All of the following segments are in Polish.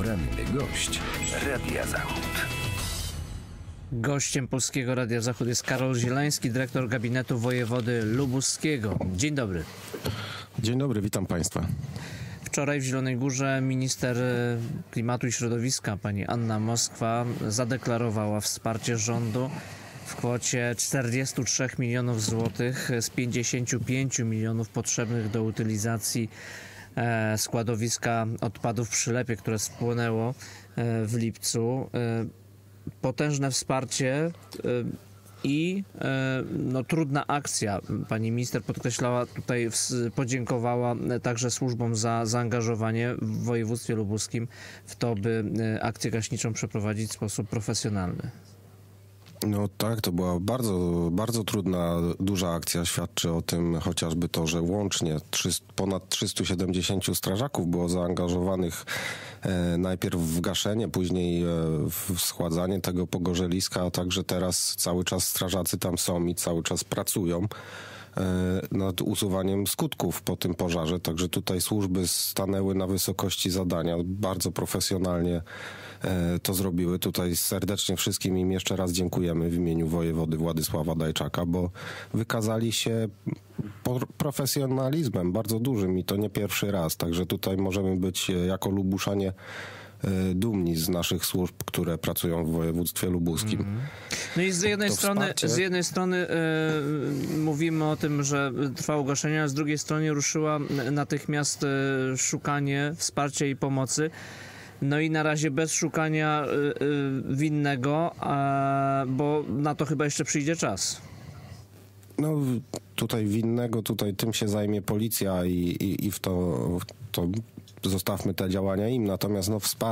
Poranny gość Radia Zachód. Gościem Polskiego Radia Zachód jest Karol Zielański, dyrektor gabinetu wojewody lubuskiego. Dzień dobry. Dzień dobry, witam Państwa. Wczoraj w Zielonej Górze minister klimatu i środowiska pani Anna Moskwa zadeklarowała wsparcie rządu w kwocie 43 milionów złotych z 55 milionów potrzebnych do utylizacji składowiska odpadów w Przylepie, które spłonęło w lipcu. Potężne wsparcie i trudna akcja. Pani minister podkreślała tutaj, podziękowała także służbom za zaangażowanie w województwie lubuskim w to, by akcję gaśniczą przeprowadzić w sposób profesjonalny. No tak, to była bardzo, bardzo trudna, duża akcja. Świadczy o tym chociażby to, że łącznie ponad 370 strażaków było zaangażowanych najpierw w gaszenie, później w schładzanie tego pogorzeliska, a także teraz cały czas strażacy tam są i cały czas pracują nad usuwaniem skutków po tym pożarze. Także tutaj służby stanęły na wysokości zadania, bardzo profesjonalnie to zrobiły. Tutaj serdecznie wszystkim im jeszcze raz dziękujemy w imieniu wojewody Władysława Dajczaka, bo wykazali się profesjonalizmem bardzo dużym i to nie pierwszy raz. Także tutaj możemy być jako Lubuszanie dumni z naszych służb, które pracują w województwie lubuskim. No i z jednej strony mówimy o tym, że trwało gaszenie, a z drugiej strony ruszyła natychmiast szukanie wsparcia i pomocy. No i na razie bez szukania winnego, bo na to chyba jeszcze przyjdzie czas. No tutaj winnego, tym się zajmie policja i w to zostawmy te działania im. Natomiast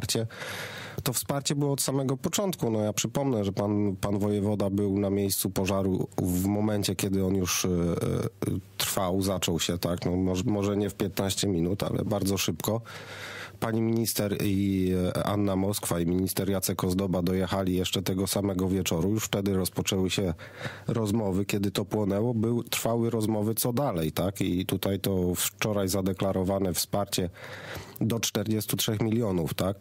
to wsparcie było od samego początku. No ja przypomnę, że pan wojewoda był na miejscu pożaru w momencie, kiedy on już zaczął się, tak? No może nie w 15 minut, ale bardzo szybko. Pani minister i Anna Moskwa i minister Jacek Ozdoba dojechali jeszcze tego samego wieczoru. Już wtedy rozpoczęły się rozmowy, kiedy to płonęło. Trwały rozmowy co dalej, tak? I tutaj to wczoraj zadeklarowane wsparcie do 43 milionów, tak?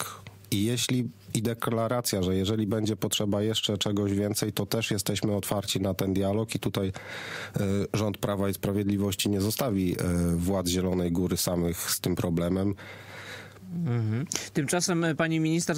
I deklaracja, że jeżeli będzie potrzeba jeszcze czegoś więcej, to też jesteśmy otwarci na ten dialog i tutaj rząd Prawa i Sprawiedliwości nie zostawi władz Zielonej Góry samych z tym problemem. Tymczasem pani minister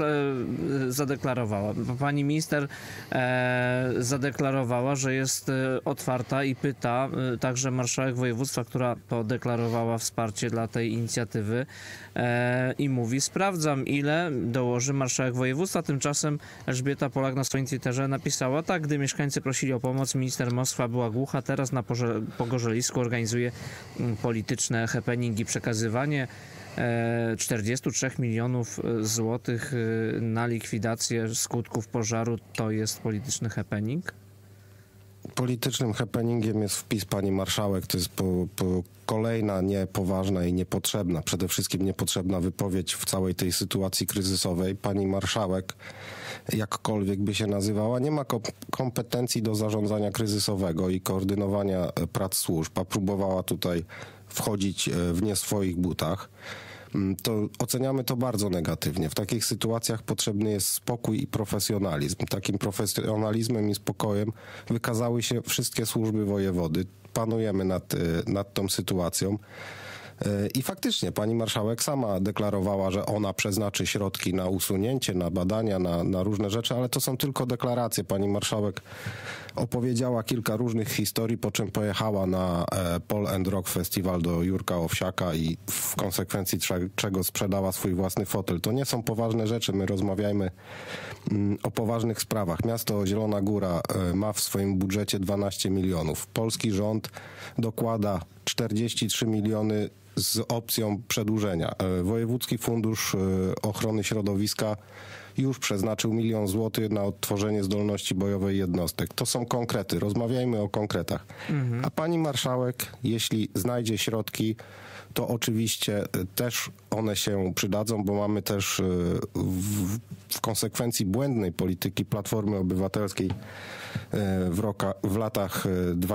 zadeklarowała, że jest otwarta i pyta także marszałek województwa, która podeklarowała wsparcie dla tej inicjatywy i mówi: sprawdzam, ile dołoży marszałek województwa. Tymczasem Elżbieta Polak na swoim Twitterze napisała: tak, gdy mieszkańcy prosili o pomoc, minister Moskwa była głucha, teraz na pogorzelisku organizuje polityczne happeningi, przekazywanie 43 milionów złotych na likwidację skutków pożaru to jest polityczny happening? Politycznym happeningiem jest wpis pani marszałek. To jest kolejna niepoważna i niepotrzebna, przede wszystkim niepotrzebna wypowiedź w całej tej sytuacji kryzysowej. Pani marszałek, jakkolwiek by się nazywała, nie ma kompetencji do zarządzania kryzysowego i koordynowania prac służb, a próbowała tutaj wchodzić w nie swoich butach. To oceniamy to bardzo negatywnie. W takich sytuacjach potrzebny jest spokój i profesjonalizm. Takim profesjonalizmem i spokojem wykazały się wszystkie służby wojewody. Panujemy nad tą sytuacją. I faktycznie pani marszałek sama deklarowała, że ona przeznaczy środki na usunięcie, na badania, na różne rzeczy, ale to są tylko deklaracje. Pani marszałek opowiedziała kilka różnych historii, po czym pojechała na Pol and Rock Festival do Jurka Owsiaka i w konsekwencji czego sprzedała swój własny fotel. To nie są poważne rzeczy, my rozmawiajmy o poważnych sprawach. Miasto Zielona Góra ma w swoim budżecie 12 milionów. Polski rząd dokłada 43 miliony z opcją przedłużenia. Wojewódzki Fundusz Ochrony Środowiska już przeznaczył 1 milion złotych na odtworzenie zdolności bojowej jednostek. To są konkrety. Rozmawiajmy o konkretach. A pani marszałek, jeśli znajdzie środki, to oczywiście też one się przydadzą, bo mamy też w konsekwencji błędnej polityki Platformy Obywatelskiej w latach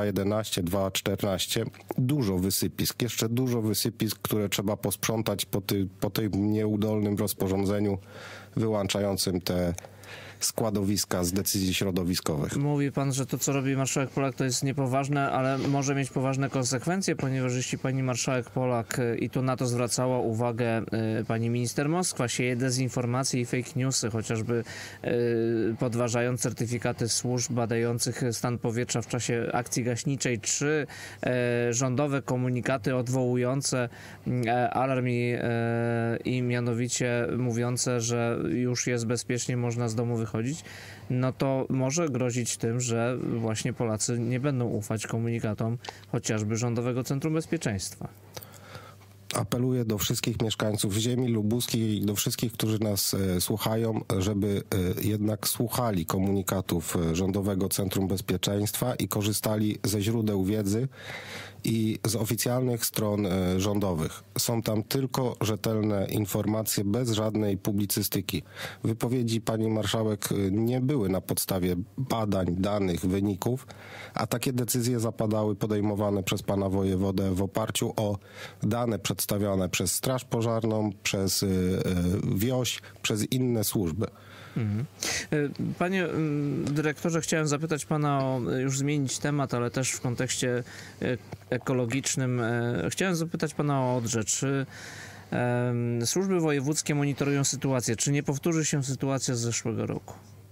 2011-2014 dużo wysypisk, jeszcze dużo wysypisk, które trzeba posprzątać po tym nieudolnym rozporządzeniu wyłączającym te składowiska z decyzji środowiskowych. Mówi pan, że to, co robi marszałek Polak, to jest niepoważne, ale może mieć poważne konsekwencje, ponieważ jeśli pani marszałek Polak, i tu na to zwracała uwagę pani minister Moskwa, sieje dezinformacje i fake newsy, chociażby podważając certyfikaty służb badających stan powietrza w czasie akcji gaśniczej, czy rządowe komunikaty odwołujące alarm i mianowicie mówiące, że już jest bezpiecznie, można z domu wychodzić, no to może grozić tym, że właśnie Polacy nie będą ufać komunikatom chociażby Rządowego Centrum Bezpieczeństwa. Apeluję do wszystkich mieszkańców ziemi lubuskiej i do wszystkich, którzy nas słuchają, żeby jednak słuchali komunikatów Rządowego Centrum Bezpieczeństwa i korzystali ze źródeł wiedzy i z oficjalnych stron rządowych. Są tam tylko rzetelne informacje, bez żadnej publicystyki. Wypowiedzi pani marszałek nie były na podstawie badań, danych, wyników, a takie decyzje podejmowane przez pana wojewodę w oparciu o dane przedstawione przez Straż Pożarną, przez WIOŚ, przez inne służby. Panie dyrektorze, chciałem zapytać pana już zmienić temat, ale też w kontekście ekologicznym. Chciałem zapytać pana o Odrze. Czy służby wojewódzkie monitorują sytuację? Czy nie powtórzy się sytuacja z zeszłego roku?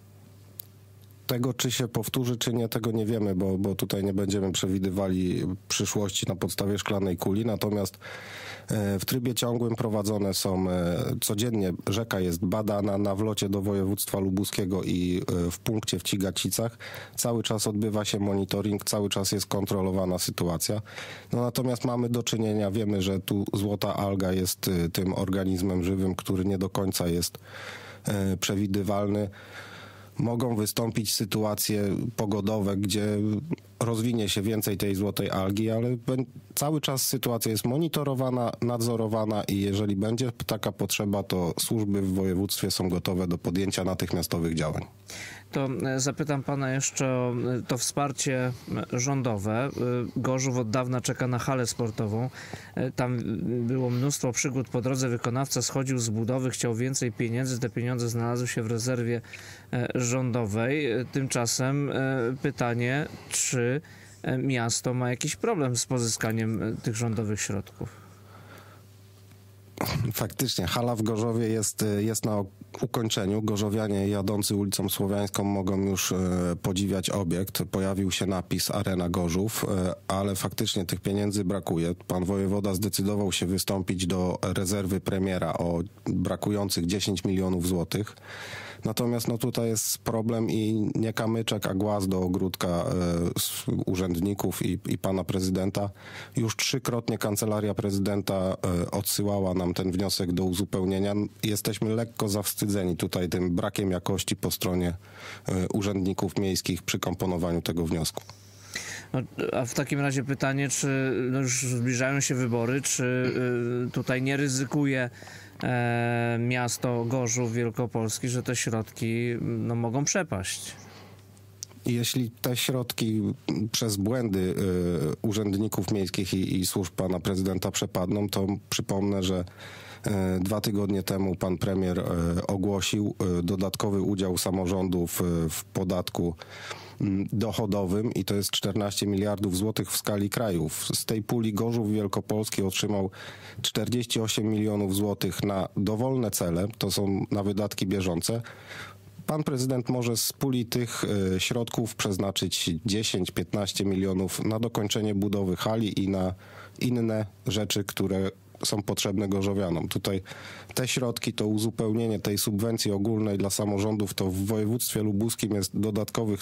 Tego, czy się powtórzy, czy nie, tego nie wiemy, bo tutaj nie będziemy przewidywali przyszłości na podstawie szklanej kuli. Natomiast w trybie ciągłym prowadzone są codziennie, rzeka jest badana na wlocie do województwa lubuskiego i w punkcie w Cigacicach. Cały czas odbywa się monitoring, cały czas jest kontrolowana sytuacja. No natomiast mamy do czynienia, wiemy, że tu złota alga jest tym organizmem żywym, który nie do końca jest przewidywalny. Mogą wystąpić sytuacje pogodowe, gdzie rozwinie się więcej tej złotej algi, ale cały czas sytuacja jest monitorowana, nadzorowana i jeżeli będzie taka potrzeba, to służby w województwie są gotowe do podjęcia natychmiastowych działań. To zapytam pana jeszcze o to wsparcie rządowe. Gorzów od dawna czeka na halę sportową. Tam było mnóstwo przygód po drodze. Wykonawca schodził z budowy, chciał więcej pieniędzy. Te pieniądze znalazły się w rezerwie rządowej. Tymczasem pytanie, czy miasto ma jakiś problem z pozyskaniem tych rządowych środków? Faktycznie, hala w Gorzowie jest na ukończeniu. Gorzowianie jadący ulicą Słowiańską mogą już podziwiać obiekt. Pojawił się napis Arena Gorzów, ale faktycznie tych pieniędzy brakuje. Pan wojewoda zdecydował się wystąpić do rezerwy premiera o brakujących 10 milionów złotych. Natomiast no tutaj jest problem i nie kamyczek, a głaz do ogródka urzędników i pana prezydenta. Już 3-krotnie Kancelaria Prezydenta odsyłała nam ten wniosek do uzupełnienia. Jesteśmy lekko zawstydzeni tutaj tym brakiem jakości po stronie urzędników miejskich przy komponowaniu tego wniosku. No, a w takim razie pytanie, czy już zbliżają się wybory, czy tutaj nie ryzykuje miasto Gorzów Wielkopolski, że te środki mogą przepaść? Jeśli te środki przez błędy urzędników miejskich i służb pana prezydenta przepadną, to przypomnę, że 2 tygodnie temu pan premier ogłosił dodatkowy udział samorządów w podatku dochodowym i to jest 14 miliardów złotych w skali kraju. Z tej puli Gorzów Wielkopolski otrzymał 48 milionów złotych na dowolne cele, to są na wydatki bieżące. Pan prezydent może z puli tych środków przeznaczyć 10-15 milionów na dokończenie budowy hali i na inne rzeczy, które są potrzebne gorzowianom. Tutaj te środki, to uzupełnienie tej subwencji ogólnej dla samorządów, to w województwie lubuskim jest dodatkowych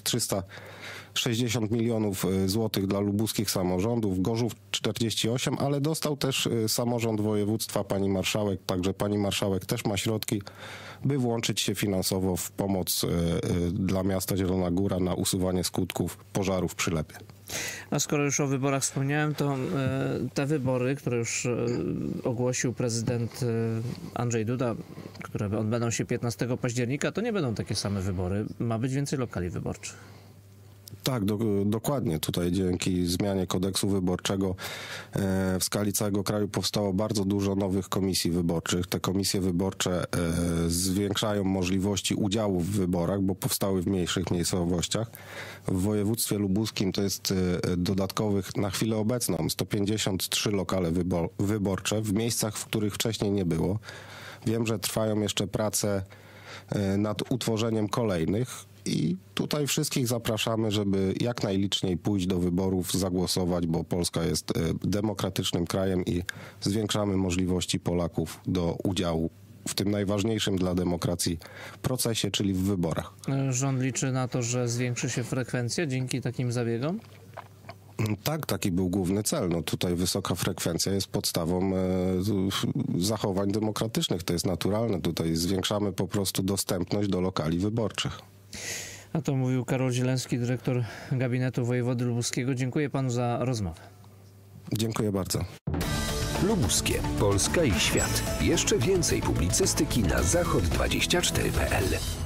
360 milionów złotych dla lubuskich samorządów, Gorzów 48, ale dostał też samorząd województwa pani marszałek, także pani marszałek też ma środki, by włączyć się finansowo w pomoc dla miasta Zielona Góra na usuwanie skutków pożaru w Przylepie. A skoro już o wyborach wspomniałem, to te wybory, które już ogłosił prezydent Andrzej Duda, które odbędą się 15 października, to nie będą takie same wybory. Ma być więcej lokali wyborczych. Tak, dokładnie. Tutaj dzięki zmianie kodeksu wyborczego w skali całego kraju powstało bardzo dużo nowych komisji wyborczych. Te komisje wyborcze zwiększają możliwości udziału w wyborach, bo powstały w mniejszych miejscowościach. W województwie lubuskim to jest dodatkowych na chwilę obecną 153 lokale wyborcze w miejscach, w których wcześniej nie było. Wiem, że trwają jeszcze prace nad utworzeniem kolejnych. I tutaj wszystkich zapraszamy, żeby jak najliczniej pójść do wyborów, zagłosować, bo Polska jest demokratycznym krajem i zwiększamy możliwości Polaków do udziału w tym najważniejszym dla demokracji procesie, czyli w wyborach. Rząd liczy na to, że zwiększy się frekwencja dzięki takim zabiegom? Tak, taki był główny cel. No tutaj wysoka frekwencja jest podstawą zachowań demokratycznych. To jest naturalne. Tutaj zwiększamy po prostu dostępność do lokali wyborczych. A to mówił Karol Zielęski, dyrektor gabinetu wojewody lubuskiego. Dziękuję panu za rozmowę. Dziękuję bardzo. Lubuskie, Polska i świat. Jeszcze więcej publicystyki na zachod24.pl.